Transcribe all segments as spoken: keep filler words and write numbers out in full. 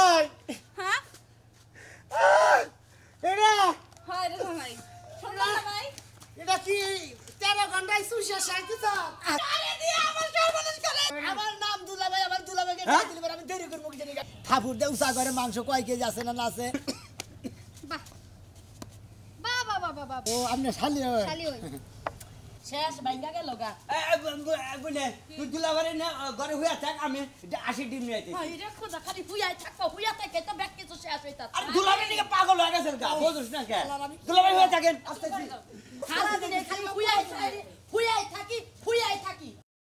ভাই হ্যাঁ এটা হয় রে ভাই শুনলা ভাই এটা কি তেরো ঘন্টায় সুশা শান্তি তো আরে দিয়ে আমার সর্বনাশ করে আমার নাম দুলা ভাই আমার দুলা ভাইকে ডাক দিলে আমি দেরি করব কি জানি ঠাকুর দে উসা করে মাংস কয় কেজি আছে না না আছে বাহ বাহ বাহ বাহ বাহ ও আপনি শালি হয় খালি হই শেষ ভাঙ্গা গেল গা বলে তুই দুলাবারে না ঘরে হইয়া থাক আমি আশি ডিম নিয়ে আইতেছি হয় রে খোদা খালি হুইয়াই থাকো হুইয়া থাকে তো ব্যাক কিছু শেষ হইতা আর দুলাবারে নিকে পাগল হয়ে গেছেন গা বুঝছ না কে দুলাবারে হইয়া থাকেন আস্তে আস্তে সারা দিনে খালি হুইয়াই থাকি হুইয়াই থাকি হুইয়াই থাকি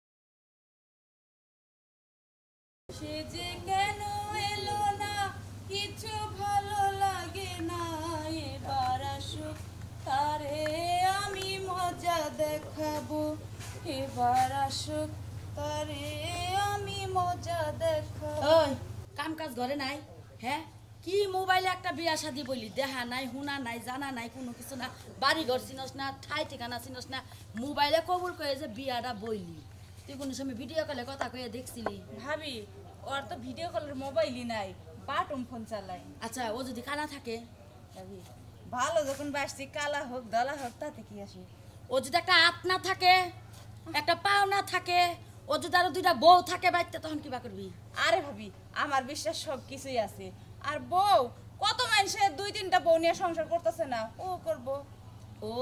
সে যে কেন এলো না কিছু ভালো লাগে না এবার আসুক তারে আমি মজা দেখাবো এবার আসুক তারে আমি মজা দেখাবো ওই কাম কাজ ঘরে নাই হ্যাঁ কি মোবাইলে একটা বিয়া শাদি বলি দেখা নাই হুনা নাই জানা নাই কোনো কিছু না বাড়ি ঘর চিনস না ঠাই ঠিকানা চিনস না মোবাইলে কবুল করে যে বিয়াটা বইলি তুই কোনো সময় ভিডিও কলে কথা কয়ে দেখছিলি ভাবি ওর তো ভিডিও কলের মোবাইলই নাই বাটন ফোন চালায় আচ্ছা ও যদি কানা থাকে ভাবি ভালো যখন বাসছি কালা হোক দলা হোক তাতে কি আসে ও যদি একটা হাত না থাকে একটা পাও না থাকে ও যদি আরো দুইটা বউ থাকে বাড়িতে তখন কিবা করবি আরে ভাবি আমার বিশ্বাস সব কিছুই আছে আর বউ কত মানুষের দুই তিনটা বউ নিয়ে সংসার করতেছে না ও করব ও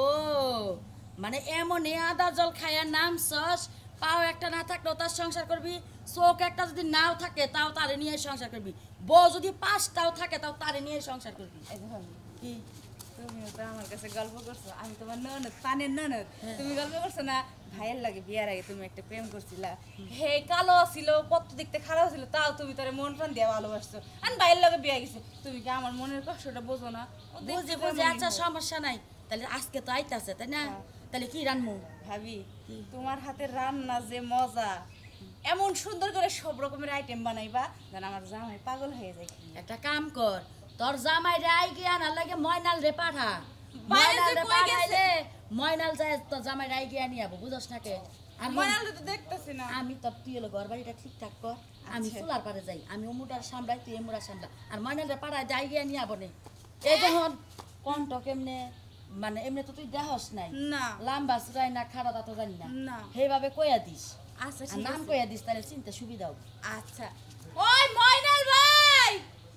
মানে এমন আদা জল খাইয়া নাম সস পাও একটা না থাকলেও তার সংসার করবি চোখ একটা যদি নাও থাকে তাও তারে নিয়ে সংসার করবি বউ যদি পাঁচটাও থাকে তাও তারে নিয়ে সংসার করবি এই যে ভাবি কি তুমি তো আমার কাছে গল্প করছো আমি তোমার ননদ পানের ননদ তুমি গল্প করছো না ভাইয়ের লাগে বিয়ার আগে তুমি একটা প্রেম করছিলা হে কালো ছিল কত দেখতে খারাপ ছিল তাও তুমি তোরে মন প্রাণ দিয়ে ভালোবাসছো আর ভাইয়ের লাগে বিয়া গেছে তুমি কি আমার মনের কষ্টটা বোঝো না বুঝে বুঝে আচ্ছা সমস্যা নাই তাহলে আজকে তো আইতাছে তাই না তাহলে কি রানমু ভাবি তোমার হাতের রান্না যে মজা এমন সুন্দর করে সব রকমের আইটেম বানাইবা যেন আমার জামাই পাগল হয়ে যায় একটা কাম কর তোর জামাই রাই গিয়া না লাগে ময়নাল রে পাঠা বাইরে ময়নাল যে রে কই গেছে? পাঠাইলে ময়নাল যায় তোর জামাই রাই গিয়া নিয়ে আবো বুঝছ না কে আমি ময়নালে তো দেখতেছি না আমি তো তুই হলো ঘর বাড়িটা ঠিকঠাক কর আমি চুলার পারে যাই আমি অমুটার সামলাই তুই এমুটার সামলা আর ময়নাল রে পাঠায় যাই গিয়া নিয়ে আবো নে এই যখন কণ্ঠ কেমনে মানে এমনি তো তুই দেহস নাই না লাম্বা চুরাই না খাড়া তা তো জানি না না সেইভাবে কইয়া দিস আচ্ছা আর ঠিক নাম আছে কইয়া দিস তাহলে চিনতে সুবিধা হবে আচ্ছা ওই ময়নাল ভাই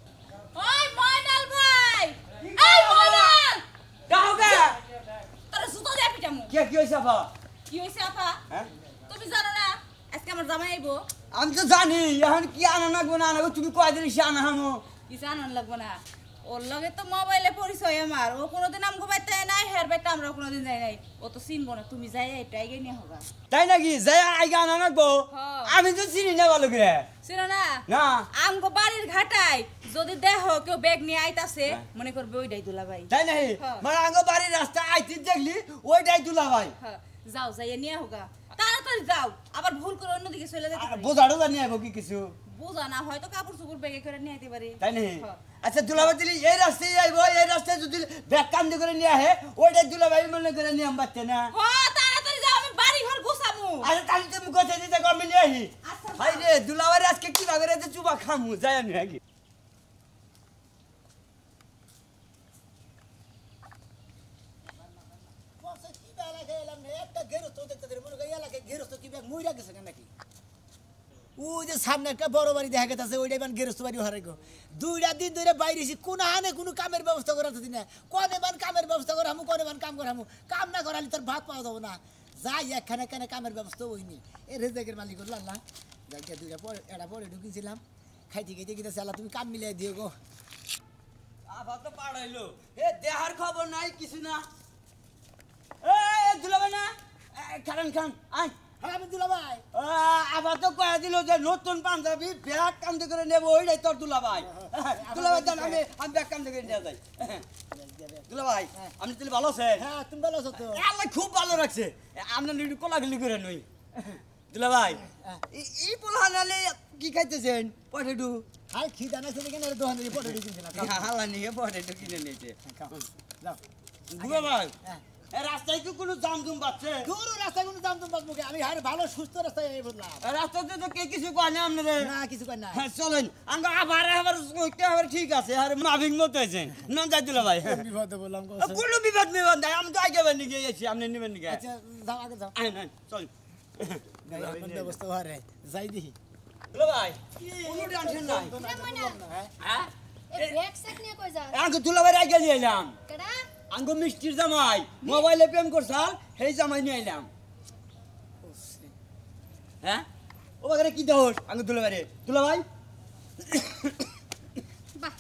ওই ময়নাল ভাই এই ময়নাল কাহকে তোর সুতো দিয়ে পিটামু কে কি হইছে আপা কি হইছে আপা হ্যাঁ তুমি জানো না আজকে আমার জামাই আইবো আমি তো জানি এখন কি আনা না গুনা আনা তুমি কয় দিন সে আনা হামো কিছু আনন্দ লাগবো না ওর লগে তো মোবাইলে পরিচয় আমার ও কোনোদিন আমগো বাইতে নাই হের বাইতে আমরা কোনোদিন যাই নাই ও তো চিনবো না তুমি যাই এটা আগে নিয়ে হোগা তাই নাকি যাই আইগা আনা নাকবো হ্যাঁ। আমি তো চিনি না ভালো করে চিনো না না আমগো বাড়ির ঘাটায় যদি দেহ কেউ ব্যাগ নিয়ে আইতাছে মনে করবে ওইটাই দুলা ভাই তাই নাকি হ্যাঁ। মানে আঙ্গ বাড়ির রাস্তা আইতি দেখলি ওইটাই তুলা ভাই হ্যাঁ, যাও যাইয়ে নিয়ে হোগা তাড়াতাড়ি যাও আবার ভুল করে অন্যদিকে চলে যেতে পারে বোঝাড়ো জানি আইব কি কিছু বুঝা না হয়তো কাপড় চোপড় ব্যাগে করে নিয়ে আইতে পারে তাই নাকি হ্যাঁ। আচ্ছা দুলাভাই দিলি এই রাস্তায় আইব এই রাস্তায় যদি ব্যাগ কান্দি করে নিয়ে আহে ওইটাই দুলাভাই মনে করে নিয়ে পাচ্ছে না হ্যাঁ তাড়াতাড়ি যাও আমি বাড়ি ঘর গোছামু আরে তাহলে তুমি কোথায় দিতে আমি নিয়ে আহি আচ্ছা, ভাই রে দুলাভাই আজকে কি ভাবে রে চুবা খামু যাই আমি আগে কি বেলা খেলাম না একটা গেরস্ত দেখতে দে মনে করি এলাকায় গেরস্ত কি ব্যাগ মইরা গেছে নাকি ও যে সামনে একটা বড় বাড়ি দেখা গেছে ওইটাই মানে গেরস্ত বাড়ি হারাই গো দুইটা দিন ধরে বাইরেছি কোন হানে কোনো কামের ব্যবস্থা করা দিন না কনে মান কামের ব্যবস্থা করা হামু কনে মান কাম করা হামু কাম না করালি তোর ভাত পাওয়া যাবো না যাই একখানে একখানে কামের ব্যবস্থা হইনি এ রেজেকের মালিক হল আল্লাহ যাইটা দুইটা পরে এটা পরে ঢুকিয়েছিলাম খাইতে খাইতে গেছে আল্লাহ তুমি কাম মিলিয়ে দিও গো আবার তো পাড়াইলো এ দেহার খবর নাই কিছু না এ দুলাভাই না খান খান আয় হ্যাঁ আমি দুলা ভাই আবার তো কয়ে দিল যে নতুন পাঞ্জাবি ব্যাগ কান্দে করে নেবো ওইটাই তোর দুলাভাই দুলাভাই জান আমি আমি ব্যাগ কান্দে করে নিয়ে যাই দুলাভাই আপনি তাহলে ভালো আছেন হ্যাঁ তুমি ভালো আছো তো আল্লাহ খুব ভালো রাখছে আপনার একটু কোলাগুলি করে নই দুলাভাই এই পোলা নালে কি খাইতেছেন পটেটো হাই খিদা না সেদিকে না দোকানে পড়ে দিয়েছিলাম হালা নিয়ে পটেটো কিনে নিয়েছে যাও দুলাভাই এ রাস্তায় কি কোনো জাম জুম পাচ্ছে দূর রাস্তায় কোনো দাম তো বাঁচবো আমি হারে ভালো সুস্থ রাস্তায় এই বললাম রাস্তাতে তো কে কিছু কয় না আপনাদের না কিছু কর না হ্যাঁ চলেন আঙ্গ আবার আবার ওইটা আবার ঠিক আছে আরে মাফিক মতো আছে না যাই দিল ভাই বিপদে বললাম কোনো বিপদ বিপদ নাই আমি তো আগে বেনি গিয়েছি আপনি নেবেন নাকি আচ্ছা যাও আগে যাও আইন আইন চল এখন ব্যবস্থা হারে যাই দেখি দিল ভাই কোনো টেনশন নাই হ্যাঁ এ ব্যাগ স্যাক নিয়ে কই যা আঙ্গ তুলা ভাই আগে নিয়ে এলাম কেডা আঙ্গ মিষ্টির জামাই মোবাইলে প্রেম করছাল সেই জামাই নিয়ে এলাম হ্যাঁ ও বাগারে কি দোষ আঙ্গ তুলা ভাই তুলা ভাই বাহ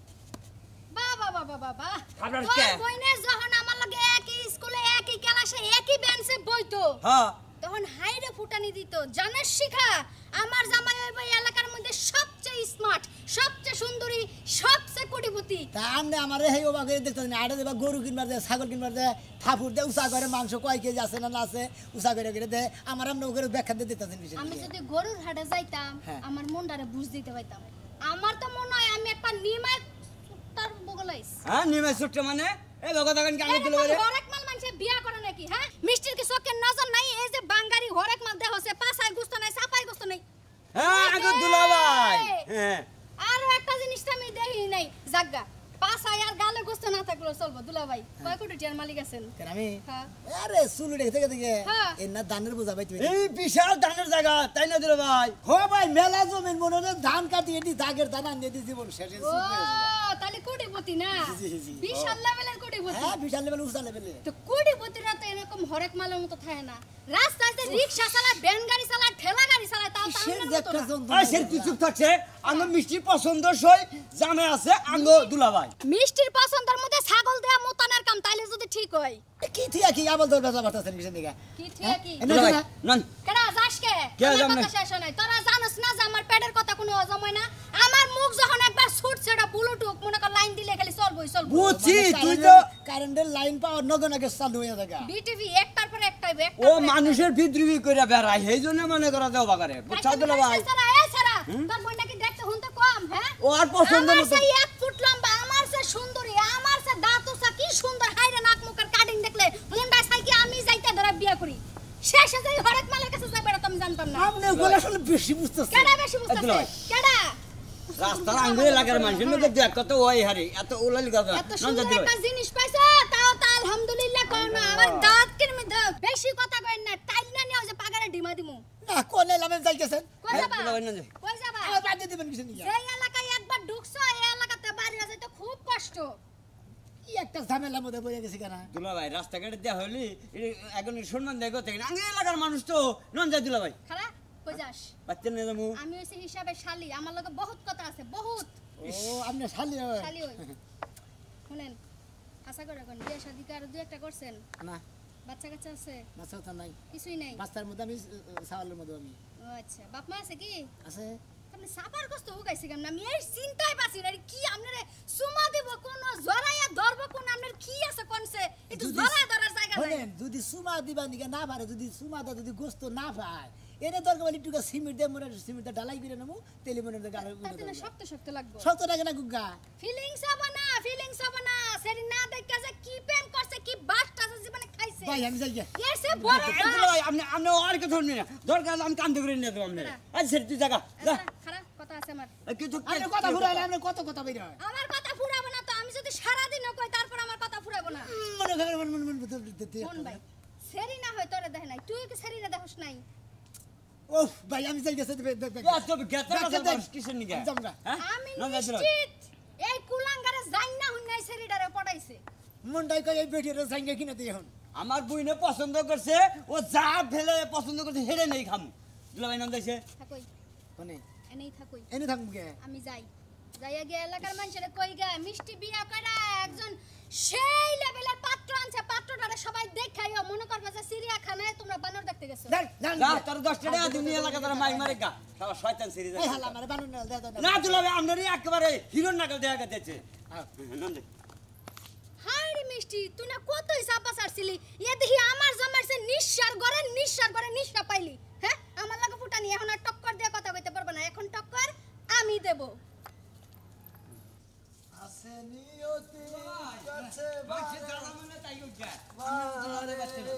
বাহ বাহ বাহ বাহ বাহ আপনার তোর কে? বইনে যখন আমার লগে একই স্কুলে একই ক্লাসে একই বেঞ্চে বইতো হ্যাঁ তখন হাইরে ফুটানি দিত জানাস শিখা আমার জামাই হইব এই এলাকার মধ্যে সবচেয়ে স্মার্ট সবচেয়ে সুন্দরী সবচেয়ে কোটিপতি তা আমনে আমারে হেই ওবা করে দেখতে না আড়ে দেবা গরু কিনবার দে ছাগল কিনবার দে ঠাকুর দে উসা করে মাংস কয় কেজি আছে না না আছে উসা করে করে দে আমার আমনে ওকে ব্যাখ্যা দিয়ে দিতেছেন বিষয় আমি যদি গরুর হাটে যাইতাম হ্যাঁ। আমার মনটারে বুঝ দিতে পাইতাম আমার তো মনে হয় আমি একটা নিমায় তার বগলাইস হ্যাঁ নিমে ছুটে মানে এই ভগত এখন কানে তুলা ভাই হরেক মাল মানুষে বিয়া করে নাকি হ্যাঁ মিষ্টির কি চোখের নজর নাই এই যে বাঙ্গারি হরেক মাল দেহ হচ্ছে পাছায় গুস্ত নাই সাপাই গুস্ত নাই হ্যাঁ আঙ্গ তুলা ভাই হ্যাঁ আরো একটা জিনিসটা আমি দেখি নাই জাগা পাছায় আর গালে গুস্ত না থাকলো চলবো দুলা ভাই কয় কোটি টিয়ার মালিক আছেন কেন আমি হ্যাঁ আরে সুলু দেখে থেকে থেকে হ্যাঁ। এর না ধানের বোঝা ভাই তুমি এই বিশাল ধানের জায়গা তাই না দিল ভাই হো ভাই মেলা জমিন মনে হয় ধান কাটি এটি দাগের ধান আনিয়ে দিয়ে জীবন শেষে ও তাহলে কোটিপতি না জি, জি, জি। বিশাল লেভেলের কোটিপতি হ্যাঁ বিশাল লেভেল উঁচা লেভেলে তো কোটিপতিরা তো এরকম হরেক মালের মতো থাকে না রাস্তায় যে রিক্সা চালায় ভ্যান গাড়ি চালায় ঠেলা গাড়ি চালায় তাও কিসের তার দেখতে মতো না। আর সে কিছু থাকছে আঙ্গ মিষ্টি পছন্দ সই জামে আছে আঙ্গ দুলা ভাই মিষ্টির পছন্দের মধ্যে ছাগল দেয়া মোতানের কাম তাইলে যদি ঠিক হয় কি থিয়া কি আবার দর বেজা বাতাছেন কিসের দিকে কি ঠিক কি এনে দুলা ভাই না নন কেডা যাস কে কে আমার যাম না? কথা শেষ হয় নাই তোরা জানোস না যে আমার পেটের কথা কোনো অজম হয় না আমার মুখ যখন একবার ছুটছে এটা ব্লুটুথ মনে কর লাইন দিলে খালি চলবই চলবো বুঝছি তুই তো কারেন্টের লাইন পাওয়ার নগন আগে চালু হয়ে থাকে বিটিভি একটার পর একটা ও মানুষের বিদ্রোহী করে বেড়ায় সেই জন্য মনে করা দেও বাগারে বুঝছা দুলা ভাই সারা এ সারা তোর বই নাকি দেখতে হুনতে কম হ্যাঁ ও আর পছন্দ আমার মতো সে এক ফুট লম্বা আমার সে সুন্দরী আমার সে দাঁতসা কি সুন্দর হাইরে নাক মুখের কাটিং দেখলে মুন্ডা সাইকি আমি যাইতে ধরা বিয়া করি শেষে যাই হরেক মালের কাছে যাবে এটা তুমি জানতাম না আপনি ওগুলো আসলে বেশি বুঝতেছেন কেডা বেশি দুলা বুঝতাছে ভাই। কেডা রাস্তার আঙ্গুলে লাগার মানুষের মধ্যে দেখ কত ওই হারে এত ওলালি কথা এত নন সুন্দর দিল একটা জিনিস পাইছে তাও তো আলহামদুলিল্লাহ কই না আমার দাঁত কিরমি দাও বেশি কথা কই না টাইল না নিও যে পাগারে ডিমা দিমু না কোনে লামে যাইতেছেন কই যাবা দুলা ভাই নন যাই। কই যাবা আর বাদ দিয়ে দিবেন কিসের দিকে এই এলাকায় একবার ঢুকছো এই এলাকাতে বাড়ি আছে তো খুব কষ্ট কি একটা ঝামেলার মধ্যে বইয়া গেছি কেন দুলা ভাই রাস্তাঘাটে দেয়া হলি এখন সম্মান দেয় কথা আঙ্গ এলাকার মানুষ তো নন যাই দুলা ভাই খারা কই যাস বাচ্চা নিয়ে যাবো আমি হইছি হিসাবে শালি আমার লগে বহুত কথা আছে বহুত ও আপনি শালি হয়। শালি হই শুনেন আশা করে কোন বিয়ে শাদি কার দুই একটা করছেন না বাচ্চা কাচ্চা আছে বাচ্চা তো নাই কিছুই নাই বাচ্চার মধ্যে আমি সাওয়ালের মধ্যে আমি ও আচ্ছা বাপ মা আছে কি আছে আপনি সাপার কষ্ট উগাইছে কেমন আমি এই চিন্তায় পাচ্ছি না কি আপনারে সুমা দিব কোন জরাইয়া ধরব কোন আপনার কি আছে কোনছে একটু যদি- জরাইয়া ধরার জায়গা নাই শোনেন যদি সুমা দিবা নিকে না পারে যদি সুমাটা যদি গোস্ত না পায় এনে দরকার বলি টুকা সিমেন্ট দিয়ে মনে সিমেন্ট ঢালাই করে নেবো তেলে মনে গালে তাতে না শক্ত শক্ত লাগবে শক্ত লাগে না গুগা ফিলিংস হবে না ফিলিংস হবে না সেরি না দেখা যে কি প্রেম করছে কি বাসটা যে জীবনে খাইছে ভাই আমি যাই গিয়া। এসে বড় এই দুলা ভাই আপনি আপনি আর কথা শুনবি না দরকার হলে আমি কান্দে করে নিয়ে দেবো আপনি আজ সেটা তুই জায়গা যা খারাপ কথা আছে আমার এই কিছু আপনি কথা ঘুরাইলে আপনি কত কথা বের হয় আমার কথা ফুরাবো না তো আমি যদি সারা দিন কই তারপর আমার কথা ফুরাবো না মনে করে মনে মনে মনে কোন ভাই সেরি না হয় তোরে দেখ নাই তুই কি সেরি না দেখছ নাই ও ভাই আমি যাই গেছে এত গেছে কিসের নিকে জামগা হ্যাঁ আমি নন যাই দুলা ভাই। নিশ্চিত এই কুলাঙ্গারে যাই না হুন নাই সেরিডারে পড়াইছে মনটাই কই এই বেটির সাইঙ্গা কিনে দিই এখন আমার বইনে পছন্দ করছে ও যা ফেলে পছন্দ করছে হেরে নেই খাম দুলা ভাই নন যাইছে থাকই মানে এনেই থাকই এনে থাকুম গে আমি যাই যাইয়া গিয়ে এলাকার মানুষের কই গা মিষ্টি বিয়া করা একজন সেই লেভেলের পাত্র আনছে পাত্রটারে সবাই দেখাইও মনে করবা যে চিড়িয়াখানায় তোমরা বানর দেখতে গেছো যাই যাই যা তোর দশ টাকা দুনিয়া এলাকা তোরা মাই মারে গা শালা শয়তান সিরি এই হালা মারে বানুন না দে দাও না দুলা ভাই আপনারই একেবারে হিরোর নাগাল দেখা গেছে নন যাই হাইরে মিষ্টি তুই না কতই চাপা ছাড়ছিলি এ দেখি আমার জমার সে নিঃশ্বাস করে নিঃশ্বাস করে নিঃশ্বাস পাইলি হ্যাঁ আমার লাগে ফুটানি এখন আর টক্কর দিয়ে কথা কইতে পারবে না এখন টক্কর আমি দেব আছে নিয়তি কাছে বাচ্চা জানা মানে তাই কইছা বারে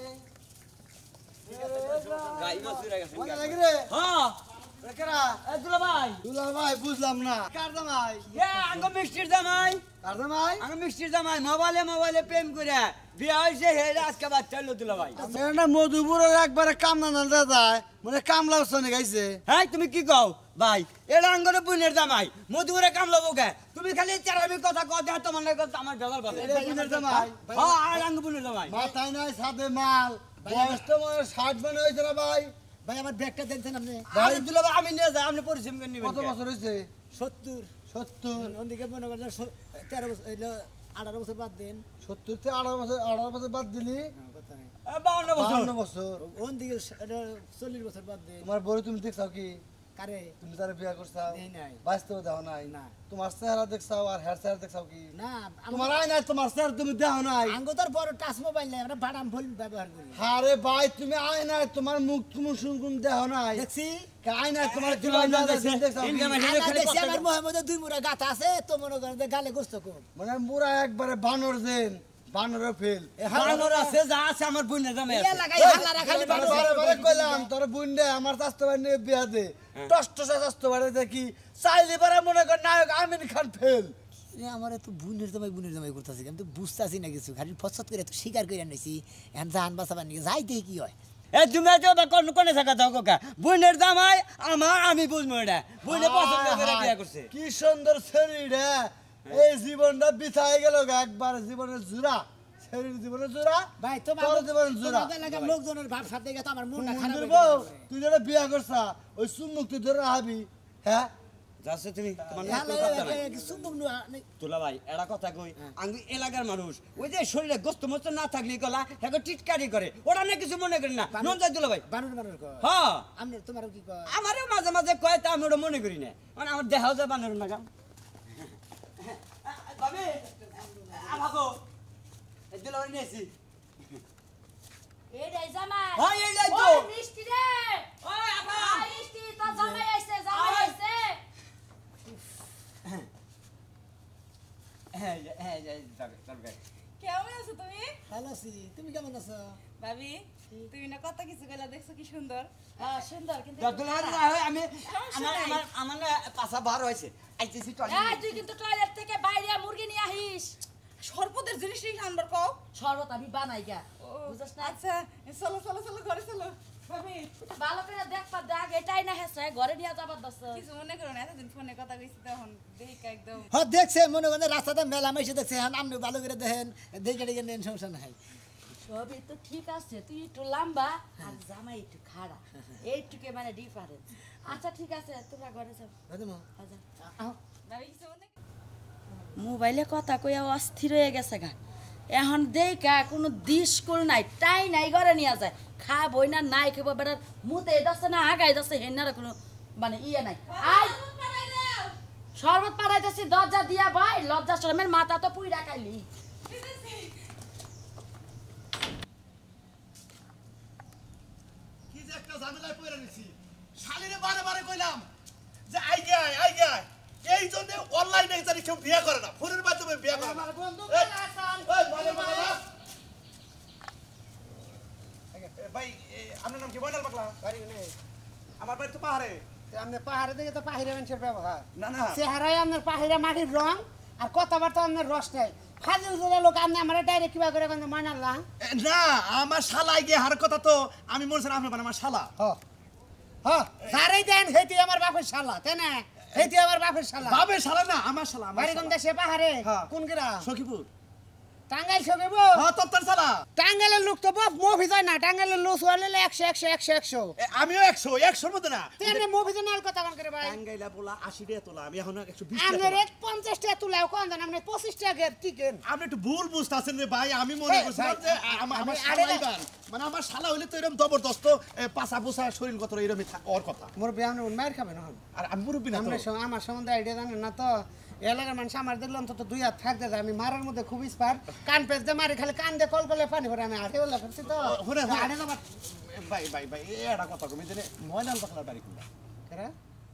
গাই মাছুরা গেছে মজা লাগে রে হ্যাঁ কেরা এ দুলা ভাই দুলা ভাই বুঝলাম না কার জামাই এ আঙ্গ মিষ্টির জামাই কার জামাই আঙ্গ মিষ্টির জামাই মোবাইলে মোবাইলে প্রেম করে বিয়ে হইছে হে আজকে বাচ্চা হলো দুলা ভাই মেয়েটা মধুপুরের একবারে কামলা না যায় মানে কামলা শোনে গাইছে হ্যাঁ তুমি কি কও ভাই এটা আঙ্গরে বুনের জামাই মধুরে কামলা বোকে তুমি খালি চারামি কথা কও দেখ তোমার লাগে আমার জগাল বাবা এটা বুনের জামাই হ্যাঁ আর আঙ্গ বুনের জামাই মাথায় নাই সাথে মাল বয়স তো মনে হয় ষাট মানে হয়েছে না ভাই ভাই আমার ব্যাগটা দেখছেন আপনি ভাই দুলা ভাই আমি নিয়ে যাই আপনি পরিশ্রম করে নিবেন কত বছর হয়েছে সত্তর সত্তর ওদিকে মনে করেন স- তেরো বছর এইলো আঠারো বছর বাদ দেন সত্তর থেকে আঠারো বছর আঠারো বছর বাদ দিলি কথা নেই বাউন্ন বছর বাহান্ন বছর ওদিকে চল্লিশ বছর বাদ দেন তোমার বড় তুমি দেখছাও কি কারে তুমি তার বিয়া করছাও দেই নাই। বাস্তবে দাও নাই না। তোমার চেহারা দেখছাও আর হেয়ার চেহারা দেখছাও কি না তোমার আয় নাই তোমার চেহারা তুমি দাও নাই আঙ্গ তোর বড় টাচ মোবাইল নাই আমরা বাদাম ফুল ব্যবহার করি আরে ভাই তুমি আয় নাই তোমার মুখ তুমি শুনকুন দেহ নাই দেখছি আয় নাই তোমার এই দুলা ভাই দেখছে, দেখছাও কি? ইনকাম আছে। আদা খালি দেখছি কথা আমার কও। মোহাম্মদের দুই মুড়া গাথা আছে তো মনে করেন যে গালে গোস্ত কম মানে পুরা একবারে বানর দেন বানরের ফেল বানর আছে যা আছে আমার বুনের জামাই এই আছে এলাকায় হাল্লারা খালি বারে বানর। বারে বারে কইলাম তোর বুন দে আমার স্বাস্থ্য বাড়ি নিয়ে বিয়া দে টসটসা স্বাস্থ্য বাড়ি দেখি চাইলে পারে মনে কর নায়ক আমিন খান ফেল এ আমার তো বুনের জামাই বুনের জামাই করতেছি আমি তো বুঝতেছি না কিছু খালি ফসত করে তো স্বীকার করে নিয়েছি এখন জাহান বাঁচাবার নিয়ে যাইতে কি হয় এ তুমি তো বা কোন কোনে থাকা যাও কাকা বুনের জামাই আমার আমি বুঝবো এটা বুনে পছন্দ করে বিয়ে করছে কি সুন্দর শরীর রে এই জীবনটা বিছাই গেল গা, একবার জীবনের জুড়া শরীর জীবনের জুড়া ভাই তোমার তোর জীবনের জুড়া তোমাদের এলাকার লোকজনের ভাব সাথে গেছে আমার মনটা খারাপ মন্দির হয়ে বউ গেছে। তুই যেটা বিয়া করছা ওই সুমুখ তুই ধরে রাহাবি হ্যাঁ যাচ্ছে তুমি তোমার হ্যাঁ, নাক কথা নাই এ- এ- সুন্দর নুয়া, নে- তোলা ভাই এরা কথা কই আমি এলাকার মানুষ ওই যে শরীরে গোস্ত মোস্ত না থাকলে গলা এখন টিটকারি করে ওরা না কিছু মনে করি না নন যায় তোলা ভাই বানর বানর কয়। হ্যাঁ আপনি তোমারও কি কয়? আমারও মাঝে মাঝে কয় তা আমি ওটা মনে করি না মানে আমার দেখাও যায় বানর নাগাম বাবে আমাগো দিলা ভাই নিয়েছি এটাই জামাই হয় এই যাই তো ওই মিষ্টি রে ওই আপা ওই মিষ্টি তো জামাই আইছে জামাই ওই। আইছে হ্যাঁ হ্যাঁ যাবে যাবে কেমন আছো তুমি ভালো আছি তুমি কেমন আছো ভাবি তুমি না কত কিছু গেলা দেখছো কি সুন্দর হ্যাঁ সুন্দর কিন্তু যতলা না হয় আমি আমার আমার আমার না পাছা বার হইছে আইতেছি এই টয়লেট তুই কিন্তু টয়লেট থেকে বাইরে মুরগি নিয়ে আহিস সর্বদের জিনিস নিয়ে আনবার কও শরবত আমি বানাই গা বুঝছ না আচ্ছা চলো চলো চলো ঘরে চলো ভাবি ভালো করে দেখবা দেখ এটাই না হেসে ঘরে নিয়ে যাবার দছ কিছু মনে করো না এতদিন ফোনে কথা কইছি তখন দেখে একদম হ্যাঁ দেখছে মনে করেন রাস্তাতে মেলা মেসে দেখছে হ্যাঁ আপনি ভালো করে দেখেন দেখে দেখে নেন সমস্যা নাই সবই তো ঠিক আছে তুই একটু লম্বা আর জামাই একটু খাড়া এইটুকে মানে ডিফারেন্স আচ্ছা ঠিক আছে তোমরা ঘরে যাও বুঝলি মা? আচ্ছা আহ, ভাবি কিছু মনে মোবাইলে কথা কইয়া অস্থির হয়ে গেছে গা এখন দেখা কোনো দিশকুল নাই টাই নাই ঘরে নিয়ে যায় খাবই না নাই খাবো বেটার মুতে যাচ্ছে না আগাই যাচ্ছে হেনার কোনো মানে ইয়ে নাই আই শরবত পাড়াইতেছি দরজা দিয়া ভাই লজ্জা শরমের মাথা তো পুই রাখাইলি কি যে একটা ঝামেলায় পড়ে নিছি শালিরে বারে বারে কইলাম যে আই গায় আই গায় এই জন্য অনলাইনে জানি কেউ বিয়ে করে না ফোনের মাধ্যমে বিয়ে করে আমার বন্ধু ভাই ভাই আপনার নাম কি বয়নাল পাগলা বাড়ি নেই আমার বাড়ি তো পাহাড়ে আপনার পাহাড়ে দেখে তো পাহিরা মানুষের ব্যবহার না না চেহারায় আপনার পাহিরা মাটির রং আর কথাবার্তা আপনার রস নাই ফাজিল জোড়া লোক আপনি আমার ডাইরেক্ট কিবা করে কিন্তু মানালা এ, না আমার শালা গিয়ে হার কথা তো আমি মনে ছিলাম আপনার আমার শালা হ্যাঁ সারাই দেন হেতি আমার বাপের শালা তাই না হেতি আমার বাপের শালা বাবে শালা না আমার শালা আমার বাড়ি কোন শালা। দেশে পাহাড়ে হ্যাঁ। কোন গ্রাম সখীপুর টাঙ্গাইল সকেব হ্যাঁ তোর তোর শালা টাঙ্গাইলের লোক তো বাপ মুভি যায় না টাঙ্গাইলের লোক হলে একশো একশো একশো একশো এ, আমিও একশো একশোর মধ্যে না তেমনি মুভি তো নাল কথা কোন করে ভাই টাঙ্গাইলা বলা আশি টাকা তোলা আমি এখন একশো বিশ আপনার টাকা এক পঞ্চাশ টাকা তুলাও কোন দেন আপনি পঁচিশ টাকা টিকেন আপনি একটু ভুল বুঝতেছেন রে ভাই আমি মনে এই, করছিলাম ভাই, যে আ- আমার আমার আমি শালা আরে- এবার মানে আমার শালা হইলে তো এরকম জবরদস্ত এ, পাছা পোছা শরীর কত এরকমই থাক- ওর কথা মোর বিয়া মায়ের খাবেন হন আর আমি মুরব্বী না তো আমরা সম- আমার সম্বন্ধে আইডিয়া জানেন না তো এলাকার মানুষ আমার দেখলাম তো দুই হাত থাকতে যায় আমি মারার মধ্যে খুব স্পার কান পেঁচ দিয়ে মারি খালি কান দিয়ে কল করলে পানি ভরে আমি আটে বলে করছি তো ও, হরে, হরে। আটে যাবার ভাই ভাই ভাই এ একটা কথা কমি জানে ময়নাল পাখলার বাড়ি কোনটা কেরা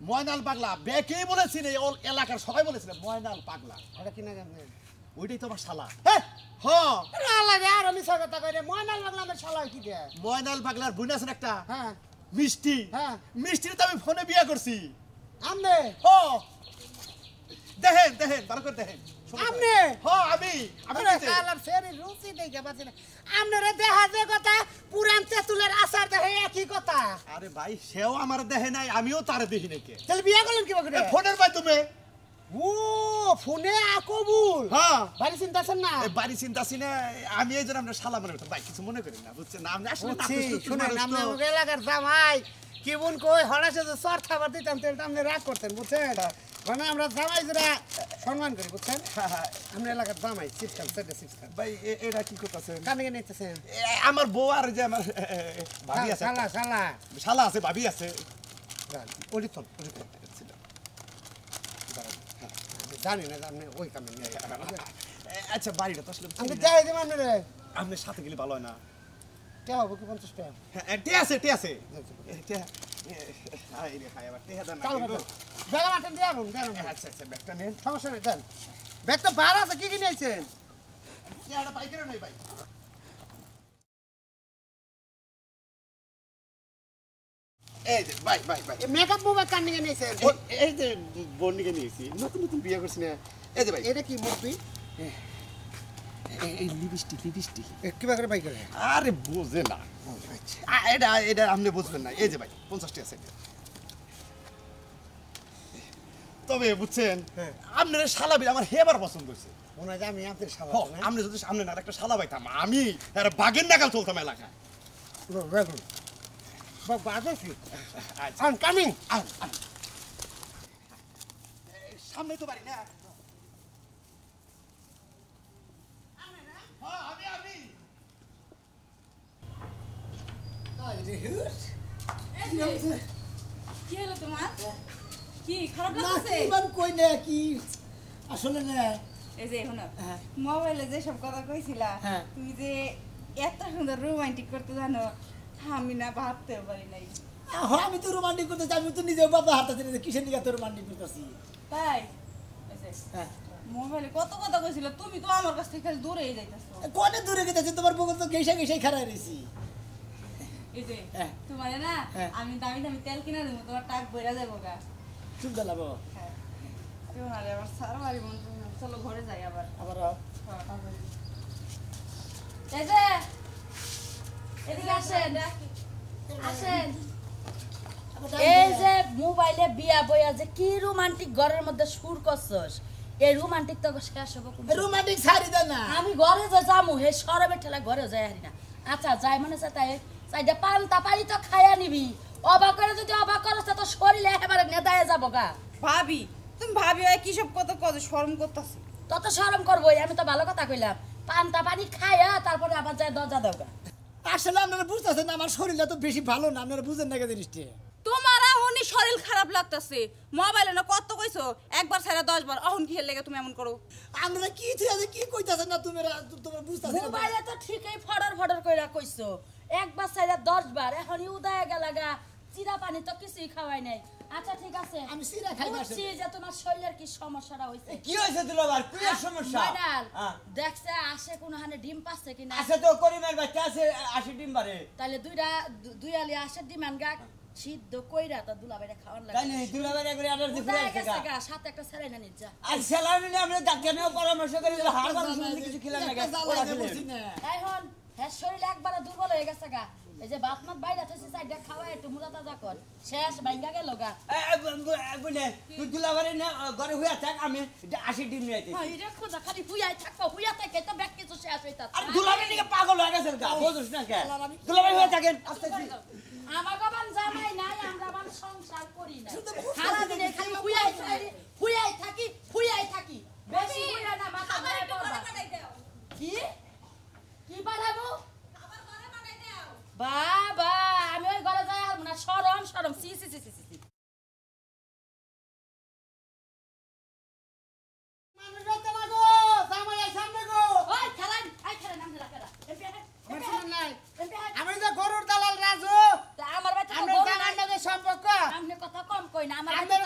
ময়নাল পাগলা বেকেই বলেছেন এই অল- এলাকার সবাই বলেছিলেন ময়নাল পাগলা এটা কি না জানেন ওইটাই তো আমার শালা হ্যাঁ হ্যাঁ আরে লাগে আর আমি কথা কই রে ময়নাল লাগলা আমার শালা কি দে ময়নাল পাগলার বোন আছেন একটা হ্যাঁ মিষ্টি হ্যাঁ মিষ্টির তো আমি ফোনে বিয়ে করছি আমনে হ্যাঁ দেখেন দেখেন ভালো করে দেখেন আমনে হ্যাঁ আমি আমি আরে নিজে। কালার ফেরি রুচি দেখে পাচ্ছি না আমনে দেখা যে কথা পুরান তেতুলের আচার দেখে একই কথা আরে ভাই সেও আমার দেখে নাই আমিও তারে দেখি নাই কে তাহলে বিয়া করলেন কি করে এ, ফোনের মাধ্যমে ও ফোনে আকবুল হ্যাঁ বাড়ি চিন্তাছেন না এই বাড়ি চিন্তাছি না আমি এই জন্য আপনার শালা মনে করতাম ভাই কিছু মনে করেন না বুঝছেন না আপনি আসলে বুঝছি, নাটক করতে শুনেন মানুষ আপনি তো। আমাকে এলাকার জামাই কেমন কই হরাসে যে চর খাবার দিতাম তাহলে আপনি রাগ করতেন বুঝছেন মানে আমরা জামাই যেটা সম্মান করি বুঝছেন আমরা এলাকার জামাই সিস্টেম সেটা সিস্টেম ভাই এ- এটা কি করতেছেন কানে নিতেছেন আমার বউ আর যে আমার এ, এ, এ, ভাবি আছে শালা শালা শালা আছে ভাবি আছে অলিতন অলিতন আমি জানি না যে আপনি ওই কামে নিয়ে এ, আচ্ছা বাড়িটা তো আসলে আমি চিনি না। যাই দিম আপনি রে আপনার সাথে গেলে ভালো হয় না কে হবো কি পঞ্চাশ টাকা হ্যাঁ এ, টে আছে টে আছে এ, টে, এ, হাই রে হাই আবার টে দেন না চাল কিন্তু। ব্যাগা মাঠে দিয়ে আনুন দেন আচ্ছা আচ্ছা ব্যাগটা নেন সমস্যা নেই দেন ব্যাগ তো বার আছে কি কি নিয়েছেন চেহারাটা পাইকারি নই ভাই এই যে ভাই ভাই ভাই মেকআপ মোবাইল কান নিয়ে নিয়েছেন এই- এই যে বন্ডিকে নিয়েছি নতুন নতুন বিয়ে করছি না এই যে ভাই এটা কি মুরবি এই- এই লিপস্টিক লিপস্টিক কিবা করে বাই করে আরে বোঝে না আ, এটা এটা আপনি বুঝবেন না এই যে ভাই পঞ্চাশটি আছে তবে বুঝছেন আপনার শালা বিল আমার হেবার পছন্দ হয়েছে মনে হয় যে আমি আপনার শালা হ, আপনি যদি সামনে না একটা শালা পাইতাম আমি আর বাগের নাগাল চলতাম এলাকায় বেগুন বাজে আচ্ছা আন কামিং আন, আন। এই, সামনে তো বাড়ি না হ্যাঁ, আমি, আমি। কি হলো তোমার কি খারাপ না লাগছে কি মান কই না কি আসলে না এই যে শোনো হ্যাঁ। মোবাইলে যে সব কথা কইছিলা হ্যাঁ। তুমি যে এত সুন্দর রোমান্টিক করতে জানো আমি না ভাবতেও পারি নাই হ্যাঁ আমি তো রোমান্টিক করতেছি আমি তো নিজেও বাবা হাঁটাচ্ছি না কিসের দিকে তো রোমান্টিক করতেছি তাই এই যে, হ্যাঁ মোবাইলে কত কথা কইছিল তুমি তো আমার কাছ থেকে খালি দূরেই যাইতাছো কোনে দূরে গেতেছি তোমার বগল তো গেসা গেসাই খারাই রয়েছি এই যে হ্যাঁ। তোমারে না হ্যাঁ। আমি দামি দামি তেল কিনা দেবো তোমার টাক বইরা যাবো গা চুল দালাবো হ্যাঁ তোমার আবার সারা বাড়ি মন চলো ঘরে যাই আবার আবার এই যে এদিকে আসেন আসেন এই যে মোবাইলে বিয়া বইয়া যে কি রোমান্টিক ঘরের মধ্যে সুর করছস এই রোমান্টিক তো শেষ হবো কোনদিন? রোমান্টিক ছাড়ি দেন না আমি ঘরে যে যামু হে সরবে ঠেলা ঘরে যাই হারি না আচ্ছা যাই মানে সে তাই চাইটা পান্তা পানি তো খাইয়া নিবি অবাক করে যদি অবাক করছ তো শরীরে একেবারে নেদায় যাবো গা ভাবি তুমি ভাবি হয় কি সব কথা কত শরম করতেছি তত শরম করবোই আমি তো ভালো কথা কইলাম পান্তা পানি খাইয়া তারপরে আবার যায় দরজা দাও গা আসলে আপনারা বুঝতেছেন না আমার শরীরটা তো বেশি ভালো না আপনারা বুঝেন না কে জিনিসটা তোমার আহনি শরীর খারাপ লাগতাছে মোবাইলে না কত কইছো একবার ছাড়া দশ বার অহন কি লেগে তুমি এমন করো আপনারা কি থেকে কি কইতাছেন না তুমি তোমরা বুঝতেছেন না মোবাইলে তো ঠিকই ফডর ফডর কইরা কইছো একবার চাইরা দশ বার এখন উদয় গেলাগা চিরা পানি তো কিছুই খাওয়াই নাই আচ্ছা ঠিক আছে আমি চিরা খাই না আসলে। বুঝছি যে তোমার শরীরের কি সমস্যাটা হইছে কি হয়েছে দুলাভাই কি এর সমস্যা ময়নাল, হ্যাঁ। দেখছে আসে কোন হানে ডিম পাচ্ছে কিনা আছে তো করিমের বাচ্চা আছে আশি ডিম বারে তাহলে দুইটা দু- দুই আলি আসে ডিম আনগা সিদ্ধ কইরা তো দুলাবাইরে খাওয়ার তাই লাগে নেই দুলাভাই একবারে অ্যালার্জি উদয় ফুলে গেছে গেছে গা সাথে একটা ছেড়ে না নিজ যা আর স্যালারি নিয়ে আমরা ডাক্তার নিয়ে পরামর্শ করি যে হাড় ভালো শুনলে কিছু খেলাম না একটা জ্বালায় দিয়ে বলছি না। এখন হ্যাঁ শরীর একবারে দুর্বল হয়ে গেছে গা এই যে বাত মাত বাইরে থেকে সাইডে খাওয়া একটু মুড়া তাজা কর শেষ ভাঙ্গা গেল গা বলে তুই দুলাভাই না ঘরে হইয়া থাক আমি আশি ডিম নিয়ে আইতেছি হ্যাঁ এটা খোঁজা খালি হুইয়াই থাকো হুইয়া থাকে তো ব্যাগ কিছু শেষ হইতা আর দুলাভাই নিয়ে পাগল হয়ে গেছে গা বুঝছ না কে দুলাভাই হয়ে থাকেন আসতেছি আমার বাবান জামাই নাই আমরা বান সংসার করি না সারা দিনে খালি হুইয়াই থাকি হুইয়াই থাকি হুইয়াই থাকি বেশি হুইয়া না মাথা ধরে পড়বা কি কি পাঠাবো বাবা আমি ওই ঘরে যাই আর না শরম শরম সি সি সি সি সি মানুষ যাইতে না গো জামাই আই সামনে গো ওই খেলান আই খেলান নাম দিলা কেডা এমপি হাট আমার শুনুন নাই এমপি হাট আমি যে গরুর দালাল রাজু তা আমার বাচ্চা তো আমরা বড় জানার নাই লগে সম্পর্ক আমনে কথা কম কই না আমার আমাদের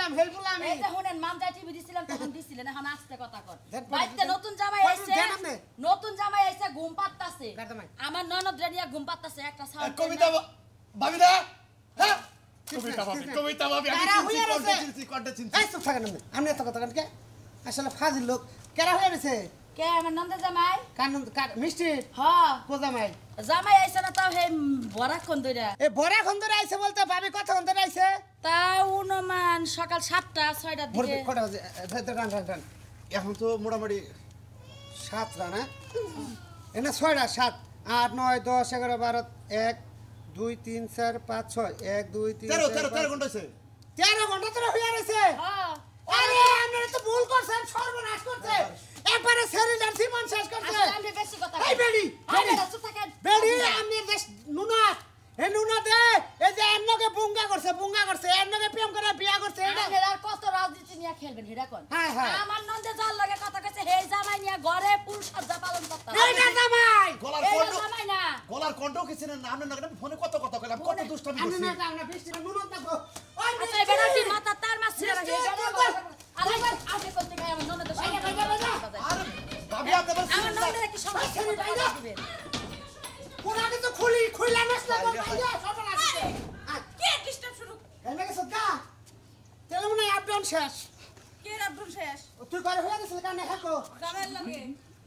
হেলপুলাম হেলপুলাম এই যে শুনেন মানজাই টিভি দিছিলাম তখন দিছিলেন এখন আস্তে কথা কর দেন, বাইতে দেন। নতুন জামাই কই আইছে দেন আপনি? নতুন জামাই আইছে ঘুম পাত্তাছে কার জামাই? আমার ননদ রেনিয়া ঘুম পাত্তাছে একটা সাউন্ড কবিতা ভাবিদা হ্যাঁ কবিতা ভাবি কৃষ্ণ। কবিতা ভাবি আমি কারা চিনছি হইয়া কোনটা রয়েছে? চিনছি কোনটা চিনছি এই চুপ থাকেন আপনি আপনি এত কথা কেন কে আসলে ফাজিল লোক কেরা হয়ে গেছে কে আমার ননদ জামাই কানুন মিষ্টি হ্যাঁ কোজামাই জামাই আইছে না তাও হে বড়াক্ষণ ধইরা এ বড়া খন্দর ধরে আইছে বলতে ভাবি কত খন্দর ধরে আইছে তাও অনুমান সকাল সাতটা ছয়টার মোর দিকে কটা বাজে রান রান রান এখন তো মোটামুটি সাত রানা এনা ছয়টা সাত আট নয় দশ এগারো বারো এক দুই তিন চার পাঁচ ছয় এক দুই তিন তেরো চার, তেরো পাঁচ- তেরো ঘন্টা হয়েছে তেরো ঘন্টা ধরে হইয়া রয়েছে হ্যাঁ আরে আপনারা তো ভুল করছেন সর্বনাশ করছে একবারে শরীরের জীবন শেষ করছে আসলে আমি বেশি কথা এই বেড়ি আরে বেড়ি চুপ থাকেন বেড়ি আমি দেশ নুনা এ নুনা দে এই যে এন্নকে বুঙ্গা করছে বুঙ্গা করছে এন্নকে প্রেম করে বিয়া করছে এটা আপনার আর কত রাজনীতি নিয়ে খেলবেন হেডা কোন হ্যাঁ, হ্যাঁ। আমার নন্দে যার লাগে কথা কইছে হে জামাই নিয়ে ঘরে ফুল সজ্জা পালন করতে এইটা জামাই গলার এই কণ্ঠ জামাই না গলার কণ্ঠ কিছু না আপনি না ফোনে কত কথা কইলাম কত দুষ্টামি আমি করছি না আমরা বৃষ্টি নুনা দেখো ওই আচ্ছা এবার কি মাথা তার মাছ ছিল না আরেকবার আগে করতে গায় আমার নন্দে সঙ্গে আরে ভাবি আপনি আবার আমার নন্দে কি সমস্যা দিবেন পুরা কিন্তু খুলি খুইলা নষ্ট করবে ইয়া সর্বনাশ কে ডিস্টার্ব শুরু এমএকে সদা তেল মনে আপডাউন শেষ কে আব্দুল শেষ তুই করে হয়ে গেছিস কানে হাকো জামাইয়ের লাগে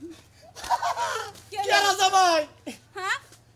কে কেরা জামাই হ্যাঁ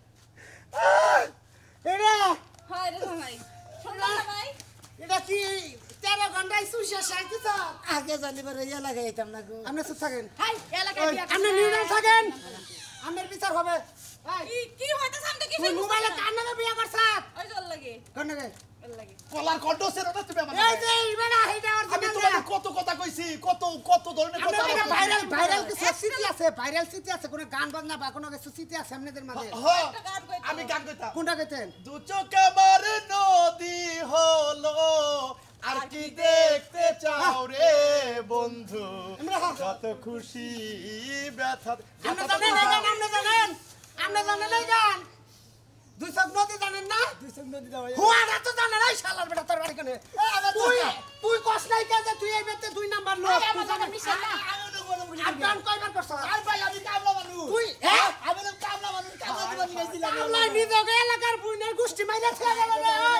এরা হয় রে জামাই শুনলা জামাই এটা কি তেরো ঘন্টায় সুশা সাইতেছ আগে জানিবার ইয়া লাগাইতাম না গো আপনি চুপ থাকেন হাই এলাকায় বিয়া আপনি নিউট্রাল থাকেন আপনার বিচার হবে কি কি হইতাছে আমি তো তুই কিছু মোবাইলে কান্নাকে বিয়া করছ ওই জল লাগে কান্নাকে ওর লাগে গলার কণ্ঠ ছিল না তুমি আমার এই যে ইবেনা হেইটা আর আমি তোমাকে কত কথা কইছি কত কত ধরনের কথা আপনাদের বলছি। ভাইরাল ভাইরাল কিছু স্মৃতি আছে ভাইরাল স্মৃতি আছে কোনো গান বাজনা বা কোনো কিছু স্মৃতি আছে আপনাদের মাঝে হ্যাঁ, একটা গান কইতো। আমি গান কইতাম কোনটা গেতেন দু চোখ আমার নদী হলো আর কি দেখতে চাও রে বন্ধু কত খুশি ব্যথা আপনি জানেন এই গান আপনি জানেন আপনি জানেন এই গান দুই সব নদী জানেন না হুয়াটা তো জানেন এই শালার বেটা তোর বাড়ি কেন তুই তুই কস নাই কে যে তুই এই বেতে দুই নাম্বার লোক তুই আমার জানেন মিশন না আর গান কয়বার করছ আর ভাই আমি কামলা মানুষ তুই হ্যাঁ আমি তো কামলা মানুষ কামলা দিবার গেছিলাম আল্লাহ নিজকে এলাকার বুইনের গোষ্ঠী মাইরা ছেড়ে গেল রে ওই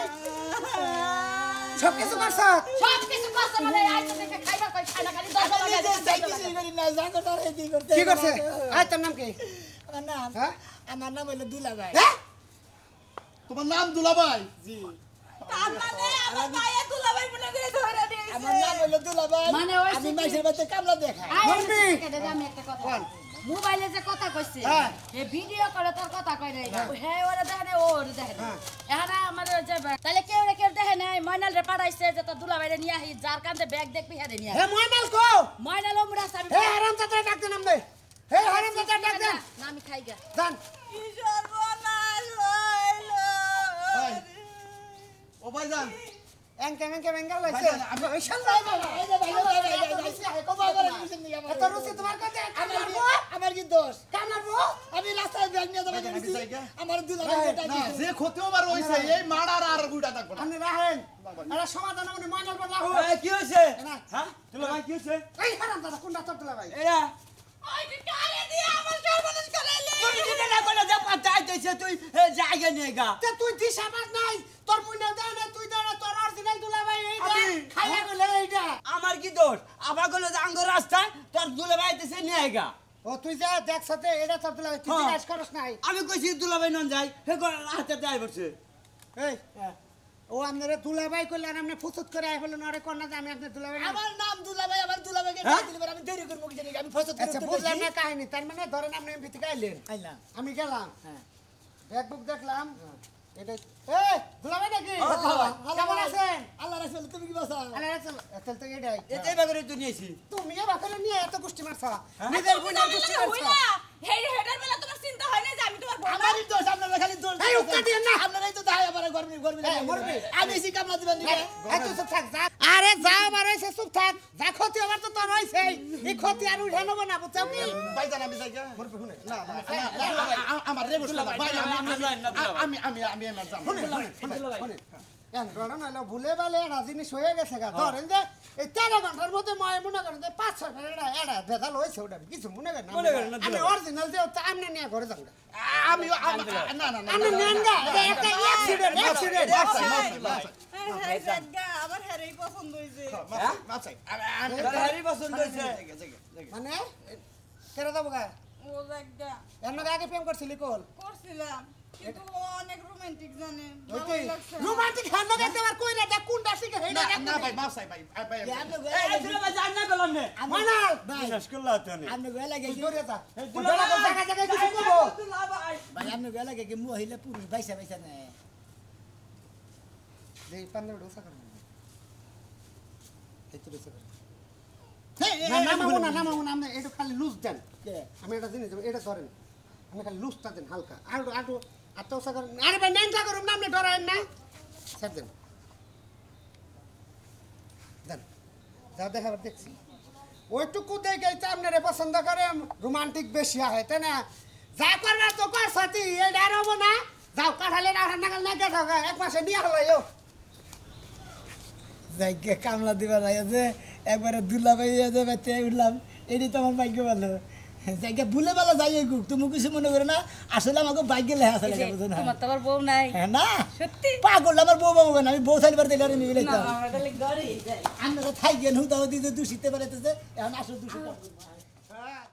সব কিছু করছ সব কিছু কষ্ট মানে আইতে থেকে খাইবা কই খানা খালি দশ আমি টাকা যে যাই কিছু করি না জানো তার এই কি করতে কি করছে আয় তোর নাম কি আমার নাম হ্যাঁ আমার নাম হলো দুলা ভাই হ্যাঁ তোমার নাম দুলাভাই জি তার মানে আমার মায়ে দুলাভাই মনে করে ধরে দিয়েছে আমার নাম হলো দুলা ভাই মানে ওই আমি মাইসের বাড়িতে কামলা দেখাই বলবি? আমি একটা কথা মোবাইলে যে কথা কইছে হ্যাঁ। এ ভিডিও করে তোর কথা কই নাই হে ওরে দেখে নাই ও ওরে দেখে নাই এখন আমার যে তাহলে কেউ রে কেউ দেখে নাই ময়নাল রে পাঠাইছে যে তোর দুলা বাইরে নিয়ে আহি যার কান্দে ব্যাগ দেখবি হ্যাঁ নিয়ে হে ময়নাল কো ময়নাল ওমরা সাবি হে হারাম চাচা ডাক দেন আমনে হে হারাম চাচা ডাক দেন না আমি খাই গা জান কি সর্বনাশ হইলো ভাই ও ভাই যান এনকে এনকে বেঙ্গল লাইছে ভাইজান, আমি- ওই শালা এই যে ভাই ভাই ভাই ভাই কবা করে কিছু নিয়ে আমার এত রুচি তোমার কাছে আমার কামার কি- বউ আমার কি দোষ কামার বউ আমি রাস্তায় ব্যাগ নিয়ে যাবো ভাইজান, আমি যাই গা? আমার দুলা ভাই না যে ক্ষতি হবার হইছে এই মাড়ার আর গুইটা থাকবো না আপনি রাহেন আরে সমাধান আপনি ময়নাল বল রাহু কি হয়েছে না হ্যাঁ তুলা ভাই কি হয়েছে এই হারাম দাদা কোনটা তোর তোলা ভাই এরা ওই যে কারে দিয়ে আমার সর্বনাশ করাইলে তুই দিনে না কইলে যে পাতাই দিছে তুই জায়গা নিয়ে গা তে তুই দিশা পাস নাই তোর মুন্ডা দেয় না তুই দেয় না তোর অরিজিনাল দুলা ভাই এইটা আমি- খাইয়া গেলে এইটা আমার কি দোষ আবার কইলো যে আঙ্গ রাস্তায় তোর দুলে ভাই দিছে নিয়ে গা ও তুই যা দেখ সাথে এটা তোর দুলা ভাই তুই হ্যাঁ। কাজ করস নাই আমি কইছি দুলা ভাই নন যাই হে কই হাতে যাই বসে এই ও আপনারা দুলা ভাই কইলে আর আপনি ফুসুত করে আই বলেন আরে কোন না যে আমি আপনার দুলা ভাই না আমার নাম দুলা ভাই আমার দুলা ভাইকে হ্যাঁ? ডাক দিলে আমি দেরি করব কি জানি আমি ফসত আচ্ছা বুঝলাম না কাহিনী তার মানে ধরেন আপনি এমপি থেকে আইলেন আইলাম আমি গেলাম হ্যাঁ ব্যাগ বুক দেখলাম এটা এ দুলা ভাই নাকি হ্যাঁ, কেমন আছেন আল্লাহ রাসূল তুমি কি বাসা আরে রাখছেন তাহলে তো এটাই এটাই বাগরে তুই নিয়েছি তুমি এ বাকলে নিয়ে এত গোষ্ঠী মারছা নিজের বোনের গোষ্ঠী মারছা হইলা হেই হেডার বেলা তোমার চিন্তা হয় না যে আমি তোমার বউ না? আমারই দোষ আপনারা খালি দোষ এই উক্কা দিয়েন না। আপনারাই তো দায় আমার গরমি গরমি এই, মরবি। আমি এসি কামলা দিবেন দিকে এই তুই চুপ থাক যা আরে যা আমার হইছে চুপ থাক যা ক্ষতি আমার তো তোর হইছে এই ক্ষতি আর উঠে নেব না বুঝছো কি ভাই যান আমি যাই গা? না না, না, না, আ- আমার রে বসলো না ভাই আমি আমি আমি আমি আমি আমার যাম শুনেন, শুনেন, শুনেন। কেন ধরেন হলো ভুলে বালে একটা জিনিস হয়ে গেছে গা ধরেন যে এই তেরো ঘন্টার মধ্যে ময় মনে করেন যে পাঁচ ছয় এটা এটা ভেজাল হয়েছে ওটা কিছু মনে করেন না মনে করেন না, আমি অরিজিনাল যে আমনে নিয়ে ঘরে যাবো আমি আম- না না না আমি নেন গা এটা একটা অ্যাক্সিডেন্ট অ্যাক্সিডেন্ট মাপ চাই, মাপ চাই, মাপ চাই। হ্যাঁ হ্যাঁ জায়গা আবার হ্যারেই পছন্দ হয়েছে মাপ চাই, মাপ চাই। আমি- আমি- তারই পছন্দ হয়েছে জায়গা, জায়গা, জায়গা। মানে কেন যাবো গা ও জায়গা এর নাকি আগে প্রেম করছিলি কোল করছিলাম কিন্তু ও অনেক রোমান্টিক জানে ওই ভালোই লাগছে রোমান্টিক হ্যাঁ না দেখতে পার কই রে দেখ কোনটা শিখে হেই না না না ভাই মাপ চাই ভাই ভাই, ভাই এই দুলাভাই জান না করলাম নে মানাল বিশ্বাস করলা তো নে আপনি গয়া লাগে তুই কি ধরে যা দুলাভাই জায়গা জায়গায় কিছু করবো দুলাভাই ভাই আপনি গয়া লাগে কি মহিলা পুরুষ বাইসা বাইসা নেয় যে পান্ডে ডোসা করব এই তো ডোসা করব হ্যাঁ, না না মামু না না মামু না আপনি এটা খালি লুজ দেন কে? আমি এটা জিনিস দেব, এটা ধরেন আমি খালি লুজটা দেন হালকা আর আটু আটটা করেন আরে ভাই ন্যাংটা করুন না আপনি ডরায়েন না স্যার দেন দেন যা দেখাবার দেখছি ওইটুকু দেখে তো আপনারে পছন্দ করে রোমান্টিক বেশি হয় তাই না যা করবার তো কর সাথী এটা আর হবো না যাও কাঠালে না নাগাল না গেছো এক মাসে নিয়ে হলো যাইকে কামলা দিবা নাই যে একবারে দুলা পাই যে বেতে উঠলাম এটি তো আমার ভাগ্য ভালো যাইকে ভুলে বেলা যাই গুক তুমি কিছু মনে করে না আসলে আমাকে ভাগ্য লেখা আছে এই যে, বুঝো না তোমার তো আবার বউ নাই হ্যাঁ না সত্যি পাগল আমার বউ বাবু না আমি বউ থাকবার দিলে আমি মিলে না আমরা তাহলে ঘরেই যাই আমরা থাই গেন হুদাও দিতে দূষিতে পারে এখন আসলে দূষিত হ্যাঁ